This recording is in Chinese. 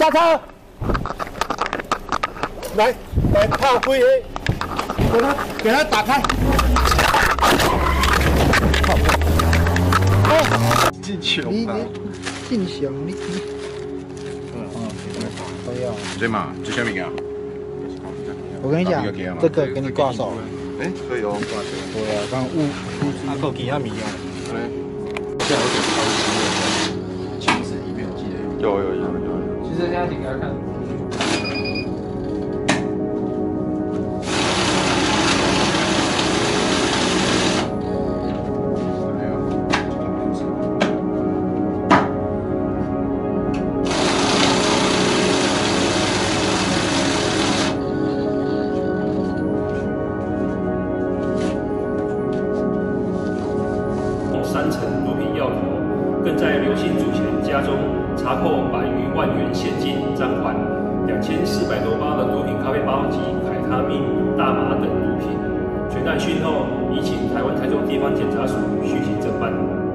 刹车！来，踏灰黑，给他打开。 进球你吧。 进香你。可以啊。 对嘛？这下面个。 我跟你讲，这个给你挂手。 哎，可以哦，挂手。 对啊，刚够其他米啊。 这样有点超级的亲子里面，我记得有。 其实现在挺该看。 3层毒品药头，更在刘姓主嫌家中查扣100余万元现金赃款，2400多包的毒品咖啡包及海他命、大麻等毒品。全案讯后，已请台湾台中地方检察署续行侦办。